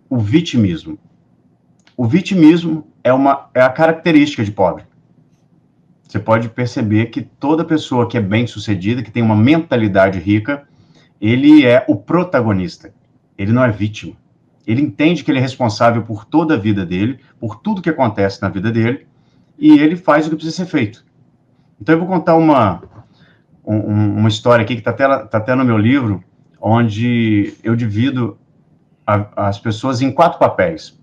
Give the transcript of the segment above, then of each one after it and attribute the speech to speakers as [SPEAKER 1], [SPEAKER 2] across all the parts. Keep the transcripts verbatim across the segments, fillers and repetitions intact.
[SPEAKER 1] o vitimismo. O vitimismo é, uma, é a característica de pobre. Você pode perceber que toda pessoa que é bem-sucedida, que tem uma mentalidade rica, ele é o protagonista. Ele não é vítima. Ele entende que ele é responsável por toda a vida dele, por tudo que acontece na vida dele, e ele faz o que precisa ser feito. Então, eu vou contar uma, um, uma história aqui, que está até, tá até no meu livro, onde eu divido a, as pessoas em quatro papéis.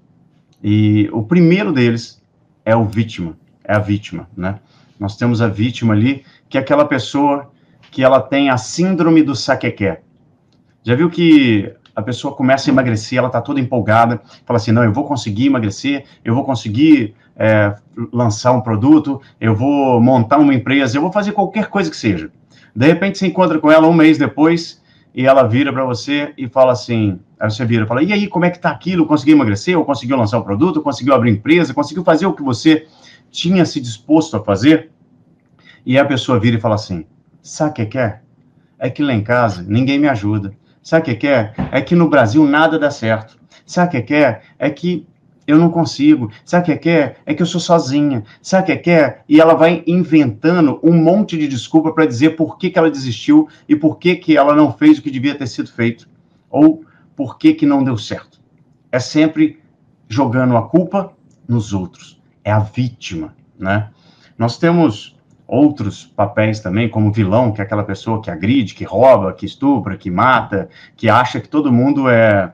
[SPEAKER 1] E o primeiro deles é o vítima, é a vítima, né? Nós temos a vítima ali, que é aquela pessoa que ela tem a síndrome do saquequé. Já viu que a pessoa começa a emagrecer, ela está toda empolgada, fala assim, não, eu vou conseguir emagrecer, eu vou conseguir é, lançar um produto, eu vou montar uma empresa, eu vou fazer qualquer coisa que seja. De repente, você encontra com ela um mês depois, e ela vira para você e fala assim, aí você vira e fala, e aí, como é que está aquilo? Conseguiu emagrecer? Ou conseguiu lançar um produto? Ou conseguiu abrir empresa? Conseguiu fazer o que você tinha se disposto a fazer? E a pessoa vira e fala assim, sabe o que que é? É que lá em casa ninguém me ajuda. Sabe o que que é? É que no Brasil nada dá certo. Sabe o que que é? É que eu não consigo. Sabe o que que é? É que eu sou sozinha. Sabe o que que é? E ela vai inventando um monte de desculpa para dizer por que que ela desistiu e por que que ela não fez o que devia ter sido feito. Ou por que que não deu certo. É sempre jogando a culpa nos outros. É a vítima, né? Nós temos outros papéis também, como vilão, que é aquela pessoa que agride, que rouba, que estupra, que mata, que acha que todo mundo é,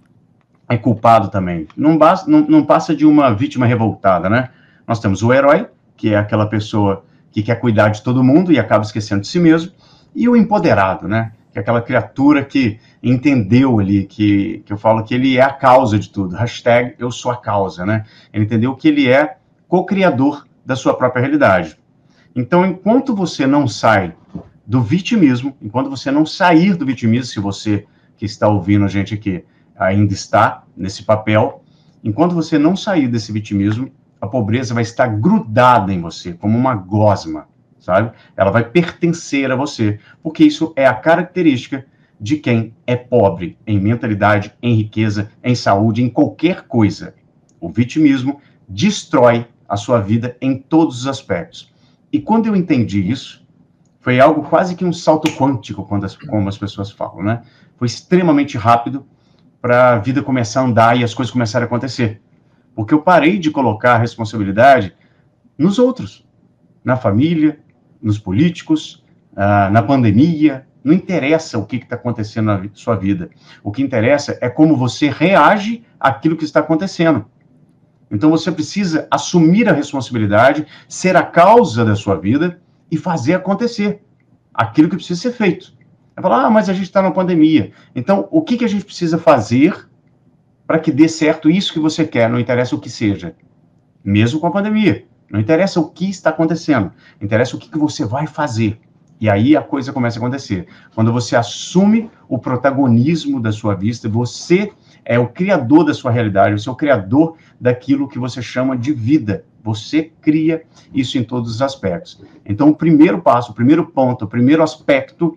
[SPEAKER 1] é culpado também. Não, basta, não, não passa de uma vítima revoltada, né? Nós temos o herói, que é aquela pessoa que quer cuidar de todo mundo e acaba esquecendo de si mesmo, e o empoderado, né? Que é aquela criatura que entendeu ali, que, que eu falo que ele é a causa de tudo. Hashtag eu sou a causa, né? Ele entendeu que ele é co-criador da sua própria realidade. Então, enquanto você não sai do vitimismo, enquanto você não sair do vitimismo, se você que está ouvindo a gente aqui ainda está nesse papel, enquanto você não sair desse vitimismo, a pobreza vai estar grudada em você, como uma gosma, sabe? Ela vai pertencer a você, porque isso é a característica de quem é pobre em mentalidade, em riqueza, em saúde, em qualquer coisa. O vitimismo destrói a sua vida em todos os aspectos. E quando eu entendi isso, foi algo quase que um salto quântico, quando as, como as pessoas falam, né? Foi extremamente rápido para a vida começar a andar e as coisas começarem a acontecer. Porque eu parei de colocar a responsabilidade nos outros, na família, nos políticos, uh, na pandemia. Não interessa o que está acontecendo na sua vida. O que interessa é como você reage àquilo que está acontecendo. Então, você precisa assumir a responsabilidade, ser a causa da sua vida e fazer acontecer aquilo que precisa ser feito. Vai falar, ah, mas a gente está na pandemia. Então, o que, que a gente precisa fazer para que dê certo isso que você quer? Não interessa o que seja. Mesmo com a pandemia. Não interessa o que está acontecendo. Interessa o que, que você vai fazer. E aí a coisa começa a acontecer. Quando você assume o protagonismo da sua vida, você é o criador da sua realidade, você é o criador daquilo que você chama de vida. Você cria isso em todos os aspectos. Então, o primeiro passo, o primeiro ponto, o primeiro aspecto,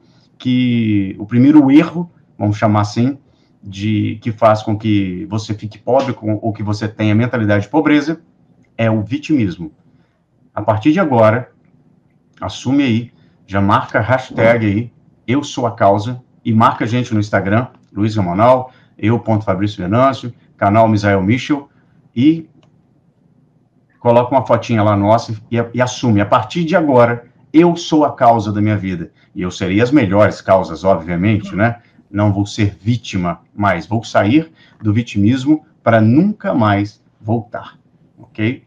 [SPEAKER 1] que, o primeiro erro, vamos chamar assim, de, que faz com que você fique pobre com, ou que você tenha mentalidade de pobreza, é o vitimismo. A partir de agora, assume aí, já marca a hashtag aí, eu sou a causa, e marca a gente no Instagram, Luiz Ramonal, eu, ponto Fabrício Venâncio, canal Misael Michel, e coloca uma fotinha lá nossa e, e assume, a partir de agora, eu sou a causa da minha vida. E eu serei as melhores causas, obviamente, né? Não vou ser vítima mais, vou sair do vitimismo para nunca mais voltar, ok?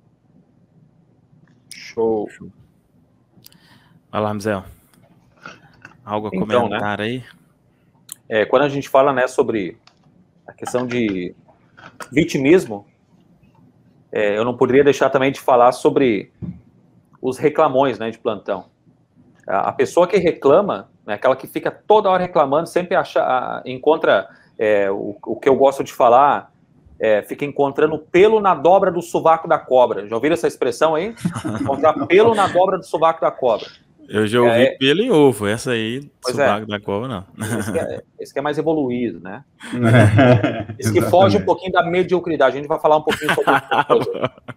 [SPEAKER 2] Show.
[SPEAKER 3] Vai lá, Misael. Algo a
[SPEAKER 2] então,
[SPEAKER 3] comentar, né? Aí?
[SPEAKER 2] É, quando a gente fala, né, sobre a questão de vitimismo, é, eu não poderia deixar também de falar sobre os reclamões, né, de plantão. A, a pessoa que reclama, né, aquela que fica toda hora reclamando, sempre acha, a, encontra, é, o, o que eu gosto de falar, é, fica encontrando pelo na dobra do sovaco da cobra. Já ouviram essa expressão aí? Encontrar pelo na dobra do sovaco da cobra.
[SPEAKER 3] Eu já ouvi é, pelo em ovo, essa aí,
[SPEAKER 2] subaco
[SPEAKER 3] é. da cova, não.
[SPEAKER 2] Esse que, é, esse que é mais evoluído, né? Esse que foge um pouquinho da mediocridade. A gente vai falar um pouquinho sobre isso.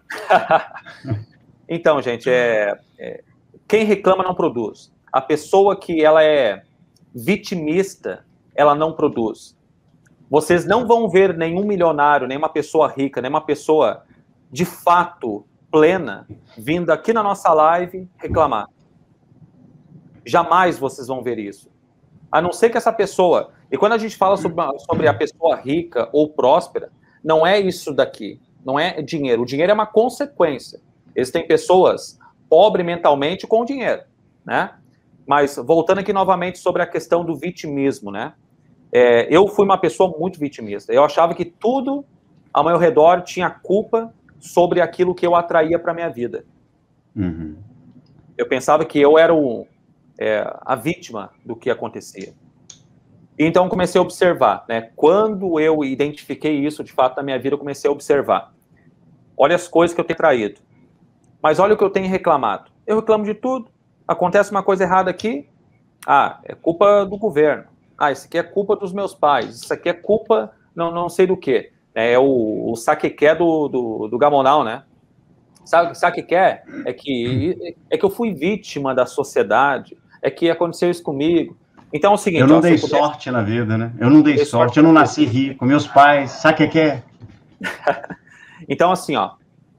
[SPEAKER 2] Então, gente, é, é, quem reclama não produz. A pessoa que ela é vitimista, ela não produz. Vocês não vão ver nenhum milionário, nenhuma pessoa rica, nenhuma pessoa de fato plena vindo aqui na nossa live reclamar. Jamais vocês vão ver isso. A não ser que essa pessoa... E quando a gente fala sobre, sobre a pessoa rica ou próspera, não é isso daqui. Não é dinheiro. O dinheiro é uma consequência. Existem pessoas pobres mentalmente com dinheiro, né? Mas, voltando aqui novamente sobre a questão do vitimismo, né? É, eu fui uma pessoa muito vitimista. Eu achava que tudo ao meu redor tinha culpa sobre aquilo que eu atraía para a minha vida.
[SPEAKER 1] Uhum.
[SPEAKER 2] Eu pensava que eu era o... É, a vítima do que acontecia. Então, comecei a observar, né? Quando eu identifiquei isso, de fato, na minha vida, eu comecei a observar. Olha as coisas que eu tenho traído. Mas olha o que eu tenho reclamado. Eu reclamo de tudo. Acontece uma coisa errada aqui. Ah, é culpa do governo. Ah, isso aqui é culpa dos meus pais. Isso aqui é culpa não, não sei do quê. É o, o saquequé do, do, do Gamonal, né? Sabe, sabe o que é? É que, é que eu fui vítima da sociedade, é que aconteceu isso comigo. Então é o seguinte...
[SPEAKER 1] Eu não
[SPEAKER 2] ó,
[SPEAKER 1] dei
[SPEAKER 2] puder...
[SPEAKER 1] sorte na vida, né? Eu não dei, dei sorte, sorte, eu não nasci rico, meus pais, sabe o que é?
[SPEAKER 2] Então, assim, ó,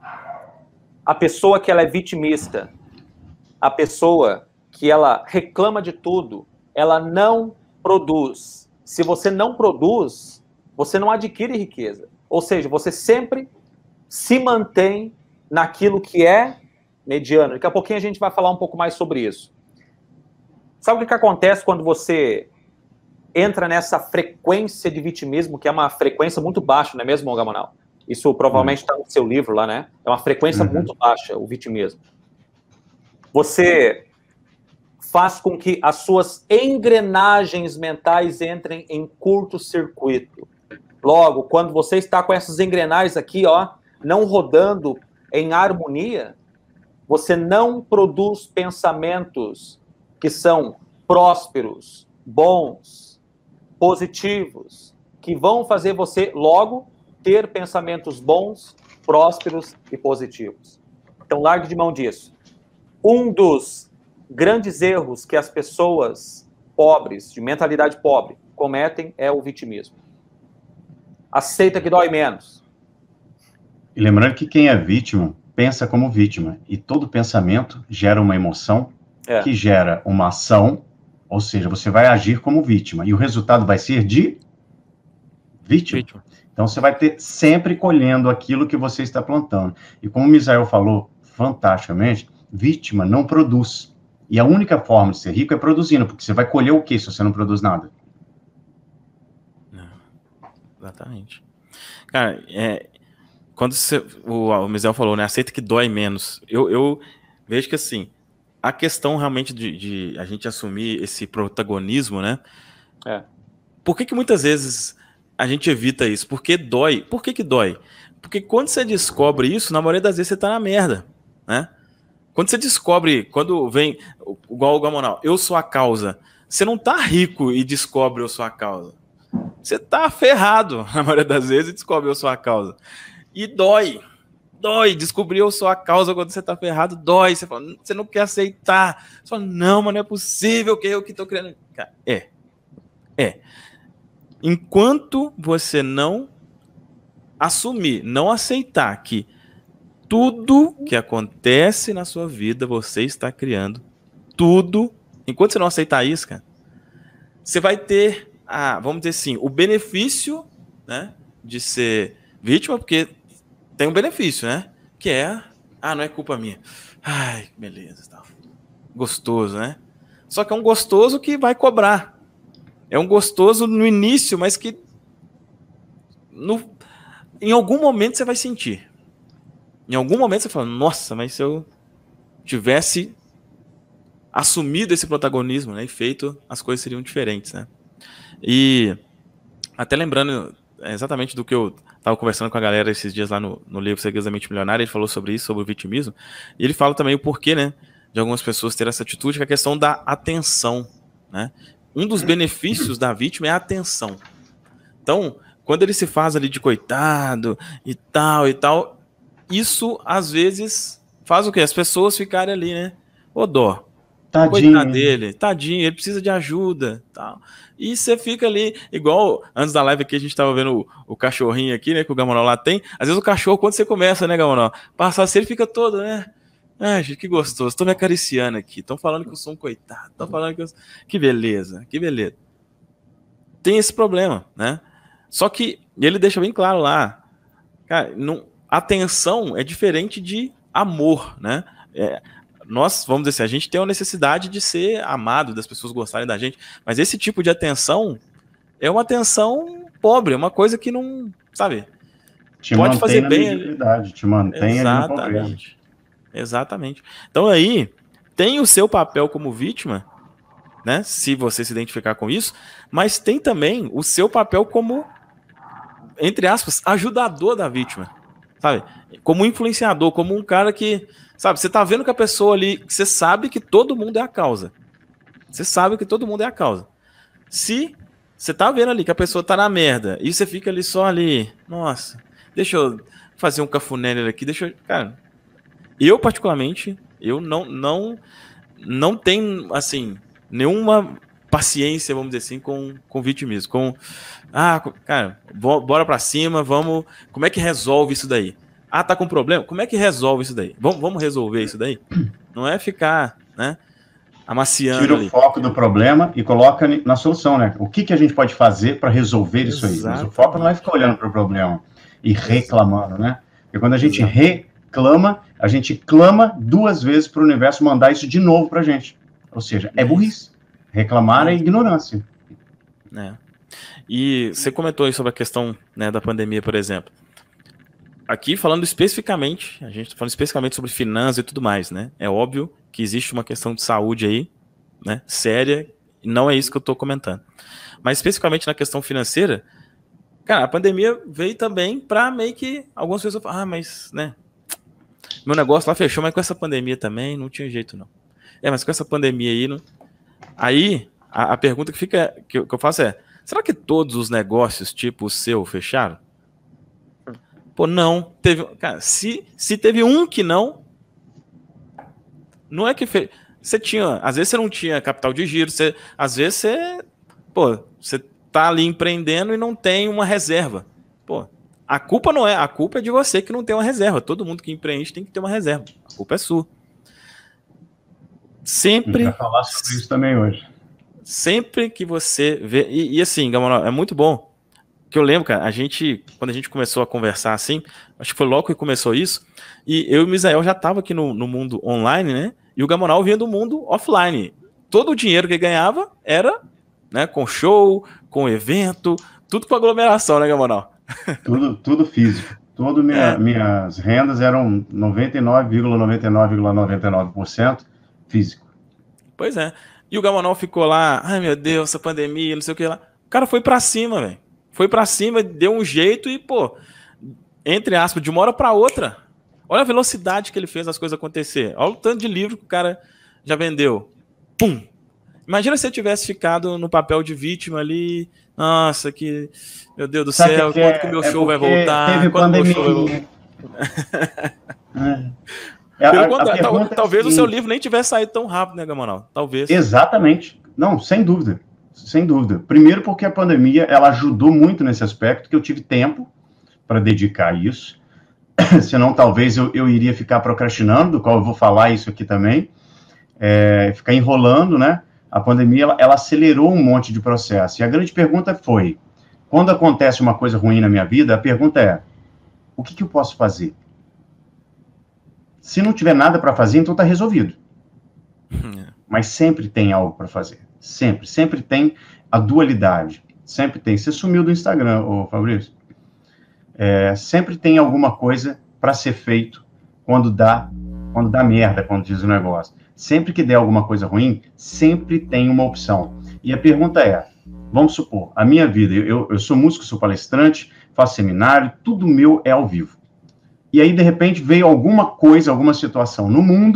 [SPEAKER 2] a pessoa que ela é vitimista, a pessoa que ela reclama de tudo, ela não produz. Se você não produz, você não adquire riqueza. Ou seja, você sempre se mantém naquilo que é mediano. Daqui a pouquinho a gente vai falar um pouco mais sobre isso. Sabe o que, que acontece quando você entra nessa frequência de vitimismo, que é uma frequência muito baixa, não é mesmo, Gamonal? Isso provavelmente está no seu livro lá, né? É uma frequência uhum. muito baixa, o vitimismo. Você faz com que as suas engrenagens mentais entrem em curto-circuito. Logo, quando você está com essas engrenagens aqui, ó, não rodando em harmonia, você não produz pensamentos que são prósperos, bons, positivos, que vão fazer você, logo, ter pensamentos bons, prósperos e positivos. Então, largue de mão disso. Um dos grandes erros que as pessoas pobres, de mentalidade pobre, cometem é o vitimismo. Aceita que dói menos.
[SPEAKER 1] E lembrando que quem é vítima pensa como vítima, e todo pensamento gera uma emoção, é. que gera uma ação, ou seja, você vai agir como vítima, e o resultado vai ser de vítima. vítima. Então você vai ter sempre colhendo aquilo que você está plantando. E como o Misael falou fantasticamente, vítima não produz. E a única forma de ser rico é produzindo, porque você vai colher o quê se você não produz nada?
[SPEAKER 3] Não. Exatamente. Cara, é... Quando você, o, o Misael falou, né, aceita que dói menos, eu, eu vejo que, assim, a questão realmente de, de a gente assumir esse protagonismo, né, é. Por que que muitas vezes a gente evita isso? Porque dói. Por que que dói? Porque quando você descobre isso, na maioria das vezes você tá na merda, né? Quando você descobre, quando vem, igual o Gamonal, eu sou a causa, você não tá rico e descobre eu sou a causa. Você tá ferrado, na maioria das vezes, e descobre eu sou a causa. E dói, dói, descobrir eu sou a causa quando você tá ferrado, dói, você fala, você não quer aceitar, você fala, não, mas não é possível que eu que tô querendo, é, é, enquanto você não assumir, não aceitar que tudo que acontece na sua vida, você está criando, tudo, enquanto você não aceitar isso, cara, você vai ter, a, vamos dizer assim, o benefício, né, de ser vítima, porque tem um benefício, né? Que é, ah, não é culpa minha. Ai, beleza, tal. Gostoso, né? Só que é um gostoso que vai cobrar. É um gostoso no início, mas que no, em algum momento você vai sentir. Em algum momento você fala, nossa, mas se eu tivesse assumido esse protagonismo, né, e feito, as coisas seriam diferentes, né? E até lembrando exatamente do que eu estava conversando com a galera esses dias lá no, no livro Segredos da Mente Milionária, ele falou sobre isso, sobre o vitimismo, e ele fala também o porquê, né, de algumas pessoas ter essa atitude, que é a questão da atenção, né? Um dos benefícios da vítima é a atenção. Então, quando ele se faz ali de coitado e tal e tal, isso às vezes faz o quê? As pessoas ficarem ali, né? Ô dó,
[SPEAKER 1] tadinho.
[SPEAKER 3] Coitado dele, tadinho, ele precisa de ajuda, tal. E você fica ali, igual antes da live aqui, a gente tava vendo o, o cachorrinho aqui, né, que o Gamonal lá tem. Às vezes o cachorro, quando você começa, né, Gamonal, passar assim, ele fica todo, né? Ai, gente, que gostoso, tô me acariciando aqui, estão falando que eu sou um coitado, estão falando que eu sou... Que beleza, que beleza. Tem esse problema, né? Só que ele deixa bem claro lá, cara, não, atenção é diferente de amor, né? É, nós, vamos dizer assim, a gente tem a necessidade de ser amado, das pessoas gostarem da gente, mas esse tipo de atenção é uma atenção pobre, é uma coisa que não, sabe,
[SPEAKER 1] te
[SPEAKER 3] pode fazer
[SPEAKER 1] na
[SPEAKER 3] bem.
[SPEAKER 1] Mediocridade, te mantém
[SPEAKER 3] Exatamente.
[SPEAKER 1] Ali no
[SPEAKER 3] Exatamente. Então aí, tem o seu papel como vítima, né, se você se identificar com isso, mas tem também o seu papel como, entre aspas, ajudador da vítima, sabe? Como influenciador, como um cara que, sabe, você tá vendo que a pessoa ali, você sabe que todo mundo é a causa. Você sabe que todo mundo é a causa. Se você tá vendo ali que a pessoa tá na merda, e você fica ali só ali, nossa, deixa eu fazer um cafuné aqui, deixa eu... Cara, eu particularmente, eu não, não, não tenho, assim, nenhuma paciência, vamos dizer assim, com, com vitimismo, com, ah, cara, bora pra cima, vamos, como é que resolve isso daí? Ah, tá com problema? Como é que resolve isso daí? Vamos, vamos resolver isso daí? Não é ficar, né, amaciando
[SPEAKER 1] Tira
[SPEAKER 3] ali.
[SPEAKER 1] o foco do problema e coloca na solução, né? O que, que a gente pode fazer para resolver isso aí? Mas o foco não é ficar olhando para o problema e reclamando, né? Porque quando a gente Exatamente. reclama, a gente clama duas vezes para o universo mandar isso de novo para a gente. Ou seja, é burrice. Reclamar é ignorância.
[SPEAKER 3] É. E você comentou aí sobre a questão, né, da pandemia, por exemplo. Aqui falando especificamente, a gente está falando especificamente sobre finanças e tudo mais, né? É óbvio que existe uma questão de saúde aí, né, séria, e não é isso que eu estou comentando. Mas especificamente na questão financeira, cara, a pandemia veio também para meio que algumas pessoas falam, ah, mas, né, meu negócio lá fechou, mas com essa pandemia também não tinha jeito, não. É, mas com essa pandemia aí, não... aí a, a pergunta que fica, que eu, que eu faço é, será que todos os negócios, tipo o seu, fecharam? Pô, não, teve, cara, se, se teve um que não, não é que fez, você tinha, às vezes você não tinha capital de giro, você, às vezes você, pô, você tá ali empreendendo e não tem uma reserva, pô, a culpa não é, a culpa é de você que não tem uma reserva, todo mundo que empreende tem que ter uma reserva, a culpa é sua. Sempre...
[SPEAKER 1] Vai falar sobre isso também hoje.
[SPEAKER 3] Sempre que você vê, e, e assim, Gamonal, é muito bom, que eu lembro, cara, a gente, quando a gente começou a conversar assim, acho que foi logo que começou isso, e eu e o Misael já tava aqui no, no mundo online, né, e o Gamonal vinha do mundo offline. Todo o dinheiro que ele ganhava era, né, com show, com evento, tudo com aglomeração, né, Gamonal?
[SPEAKER 1] Tudo, tudo físico. Todas minha, é. minhas rendas eram noventa e nove vírgula noventa e nove vírgula noventa e nove por cento físico.
[SPEAKER 3] Pois é. E o Gamonal ficou lá, ai meu Deus, essa pandemia, não sei o que lá. O cara foi pra cima, velho. Foi pra cima, deu um jeito e, pô, entre aspas, de uma hora pra outra, olha a velocidade que ele fez as coisas acontecer. Olha o tanto de livro que o cara já vendeu. Pum! Imagina se eu tivesse ficado no papel de vítima ali. Nossa, que... Meu Deus do Sabe céu, que quando é, que o meu é show vai voltar?
[SPEAKER 1] Teve
[SPEAKER 3] quando
[SPEAKER 1] pandemia.
[SPEAKER 3] Meu show vai voltar?
[SPEAKER 1] é.
[SPEAKER 3] Pelo contrário, tal,
[SPEAKER 1] é
[SPEAKER 3] talvez
[SPEAKER 1] assim,
[SPEAKER 3] o seu livro nem tivesse saído tão rápido, né, Gamonal? Talvez.
[SPEAKER 1] Exatamente. Não, sem dúvida. Sem dúvida. Primeiro porque a pandemia, ela ajudou muito nesse aspecto, que eu tive tempo para dedicar a isso. Senão, talvez, eu, eu iria ficar procrastinando, do qual eu vou falar isso aqui também. É, ficar enrolando, né? A pandemia, ela, ela acelerou um monte de processo. E a grande pergunta foi, quando acontece uma coisa ruim na minha vida, a pergunta é, o que, que eu posso fazer? Se não tiver nada para fazer, então está resolvido. Mas sempre tem algo para fazer. Sempre. Sempre tem a dualidade. Sempre tem. Você sumiu do Instagram, ô Fabrício. É, sempre tem alguma coisa para ser feito quando dá, quando dá merda, quando diz o negócio. Sempre que der alguma coisa ruim, sempre tem uma opção. E a pergunta é, vamos supor, a minha vida, eu, eu sou músico, sou palestrante, faço seminário, tudo meu é ao vivo. E aí, de repente, veio alguma coisa, alguma situação no mundo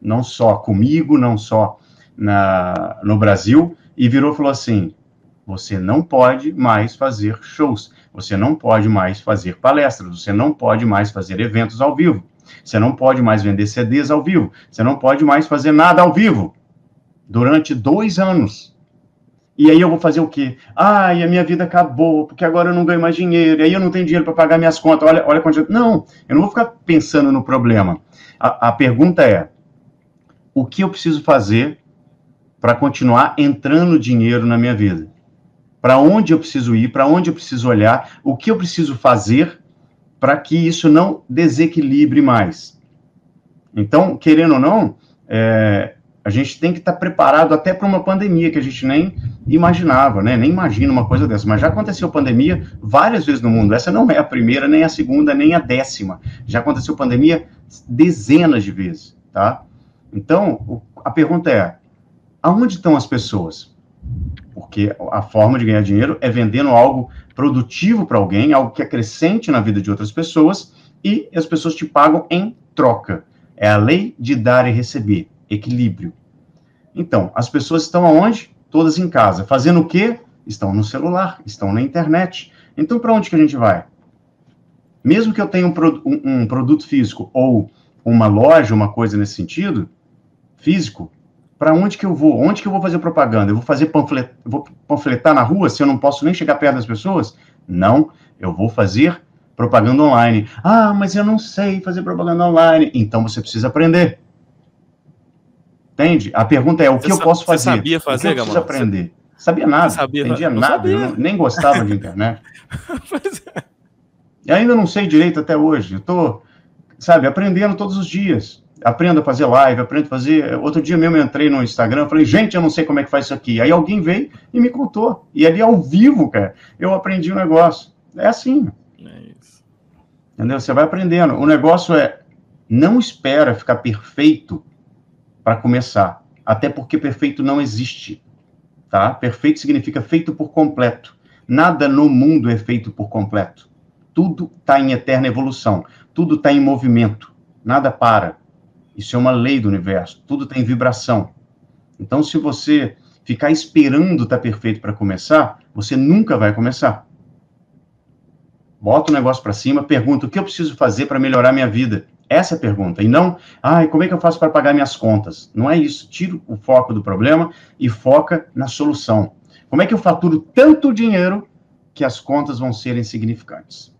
[SPEAKER 1] não só comigo, não só na, no Brasil, e virou e falou assim, você não pode mais fazer shows, você não pode mais fazer palestras, você não pode mais fazer eventos ao vivo, você não pode mais vender C Ds ao vivo, você não pode mais fazer nada ao vivo durante dois anos. E aí eu vou fazer o quê? Ah, e a minha vida acabou, porque agora eu não ganho mais dinheiro, e aí eu não tenho dinheiro para pagar minhas contas. Olha, olha quanto... Não, eu não vou ficar pensando no problema. A, a pergunta é, o que eu preciso fazer para continuar entrando dinheiro na minha vida? Para onde eu preciso ir? Para onde eu preciso olhar? O que eu preciso fazer para que isso não desequilibre mais? Então, querendo ou não, é, a gente tem que estar preparado até para uma pandemia que a gente nem imaginava, né? Nem imagina uma coisa dessa. Mas já aconteceu pandemia várias vezes no mundo. Essa não é a primeira, nem a segunda, nem a décima. Já aconteceu pandemia dezenas de vezes, tá? Então, a pergunta é, aonde estão as pessoas? Porque a forma de ganhar dinheiro é vendendo algo produtivo para alguém, algo que acrescente na vida de outras pessoas, e as pessoas te pagam em troca. É a lei de dar e receber, equilíbrio. Então, as pessoas estão aonde? Todas em casa. Fazendo o quê? Estão no celular, estão na internet. Então, para onde que a gente vai? Mesmo que eu tenha um, um, um produto físico ou uma loja, uma coisa nesse sentido, físico, para onde que eu vou? Onde que eu vou fazer propaganda? Eu vou fazer panflet... vou panfletar na rua se eu não posso nem chegar perto das pessoas? Não, eu vou fazer propaganda online. Ah, mas eu não sei fazer propaganda online. Então você precisa aprender. Entende? A pergunta é, o que você eu posso fazer?
[SPEAKER 3] Você sabia fazer,
[SPEAKER 1] o que eu preciso
[SPEAKER 3] Gamão?
[SPEAKER 1] aprender? Você... Sabia nada,
[SPEAKER 3] você sabia,
[SPEAKER 1] entendia
[SPEAKER 3] não
[SPEAKER 1] nada,
[SPEAKER 3] sabia.
[SPEAKER 1] Eu não, nem gostava de internet.
[SPEAKER 3] Pois é.
[SPEAKER 1] E ainda não sei direito até hoje. Eu tô, sabe, aprendendo todos os dias. Aprendo a fazer live, aprendo a fazer... Outro dia mesmo eu entrei no Instagram, falei, gente, eu não sei como é que faz isso aqui. Aí alguém veio e me contou. E ali ao vivo, cara, eu aprendi o negócio. É assim.
[SPEAKER 3] É isso.
[SPEAKER 1] Entendeu? Você vai aprendendo. O negócio é, não espera ficar perfeito para começar. Até porque perfeito não existe. Tá? Perfeito significa feito por completo. Nada no mundo é feito por completo. Tudo está em eterna evolução. Tudo está em movimento. Nada para. Isso é uma lei do universo, tudo tem vibração. Então, se você ficar esperando estar perfeito para começar, você nunca vai começar. Bota o negócio para cima, pergunta o que eu preciso fazer para melhorar minha vida. Essa é a pergunta. E não, ai, como é que eu faço para pagar minhas contas? Não é isso. Tira o foco do problema e foca na solução. Como é que eu faturo tanto dinheiro que as contas vão ser insignificantes?